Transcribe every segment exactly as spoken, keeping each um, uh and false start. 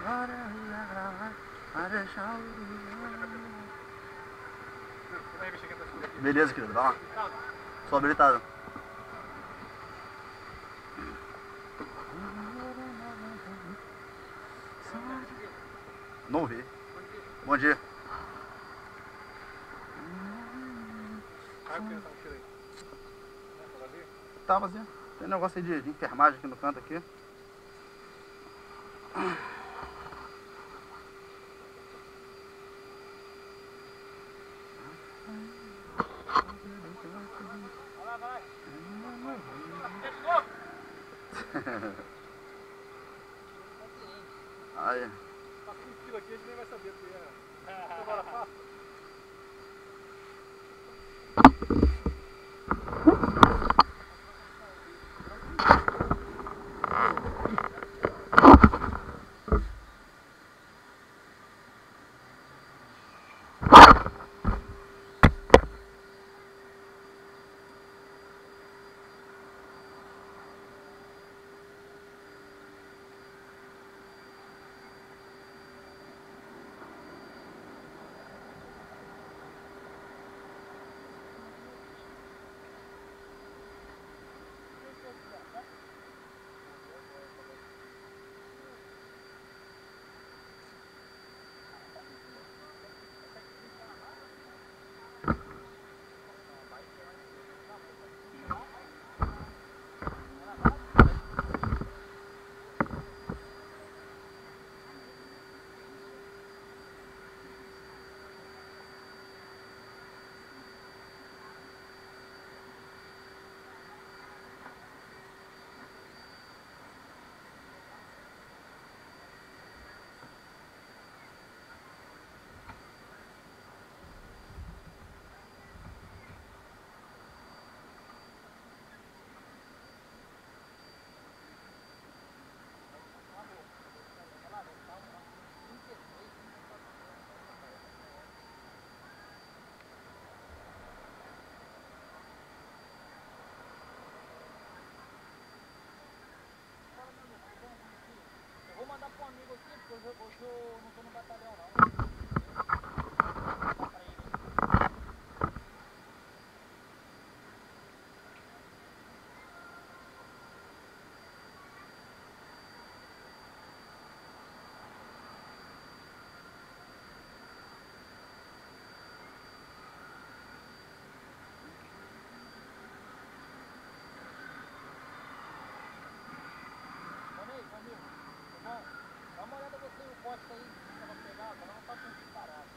Beleza, querido, vai lá. Só habilitado. Não vi. Bom dia. Tá vazio. Tem um negócio aí de, de enfermagem aqui no canto aqui. Aí. Passa um quilo aqui, a gente nem vai saber o que é. Agora passa. Vou mandar para um amigo aqui, porque hoje, hoje eu não estou no batalhão não. Dá uma olhada você o poste aí, que você vai pegar, para não estar com disparado.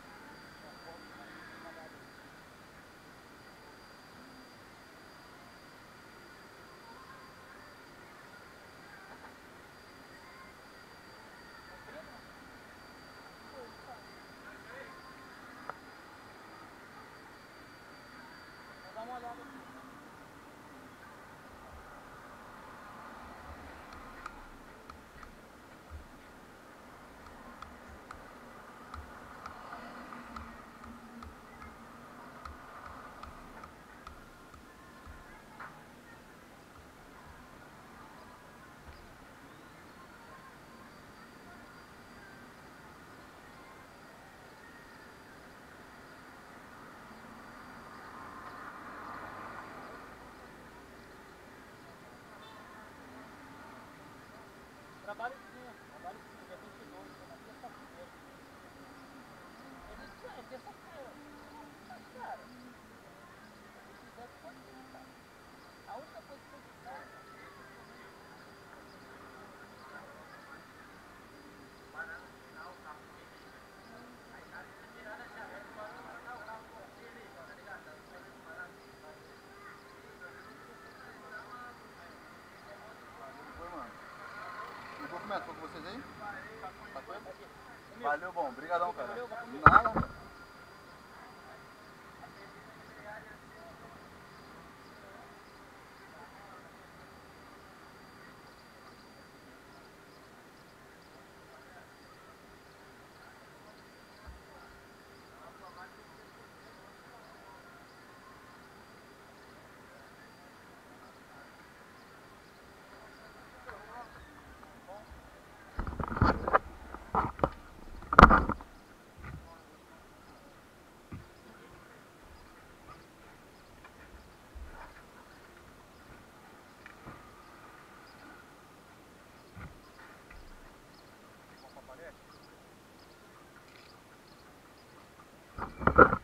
Dá uma olhada aqui. Trabalho sim, trabalho sim, dia vinte e dois, na terça-feira. Ele disse, é terça-feira. Mas, cara, se quiser, pode ir, cara. A única coisa que eu disser, documento, foi com vocês aí? Tá com ele? Valeu, bom. Obrigadão, cara. Nada, cara. Tchau.